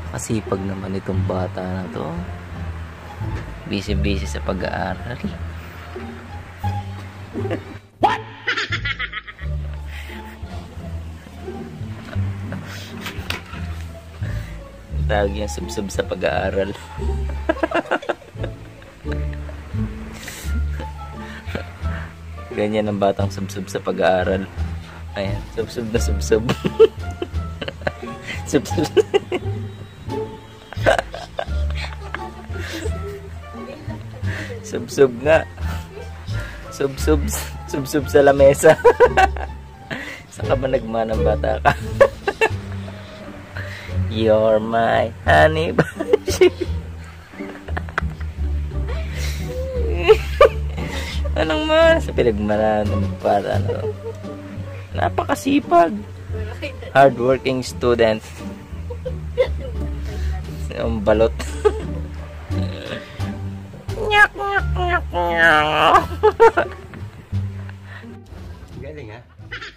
Masipag naman itong bata na to. Busy-busy sa pag-aaral. What? Tawag yung sub-sub sa pag-aaral. Ganyan ang batang sub-sub sa pag-aaral. Ayan, sub-sub na sub-sub. Sub-sub. Sub-sub nga. Sub-sub. Sub-sub sa lamesa. Saan ka ba nagmanang bata ka? You're my honey bunch. Anong mas? Sa pinagmanan ng bata na to. Napakasipag. Hardworking student. Ang balot. Nyak, nyak, nyak, nyak. Galing ha?